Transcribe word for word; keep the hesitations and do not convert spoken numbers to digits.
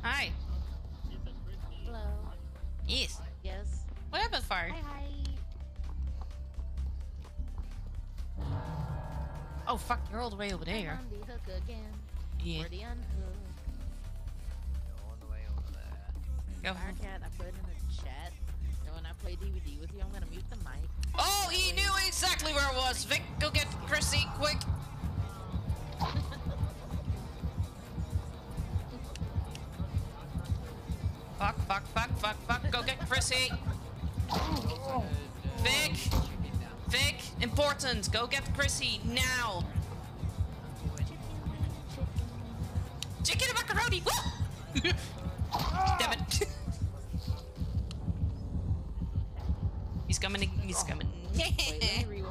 Hi. Hello. Yes. Yes. What happened, Fire? Hi, hi. Oh, fuck, you're all the way over there. I'm on the hook again. Yeah. For the unhook. All the way over there. Go. Firecat, I put in the chat. And when I play D V D with you, I'm gonna mute the mic. Oh, he knew exactly where it was. Vic, go get Chrissy, quick. Fuck, fuck, fuck, fuck, fuck. Go get Chrissy. Vic. Vic, important. Go get Chrissy now. Chicken and macaroni. Woo! Damn it. He's coming. He's coming. Wait, let me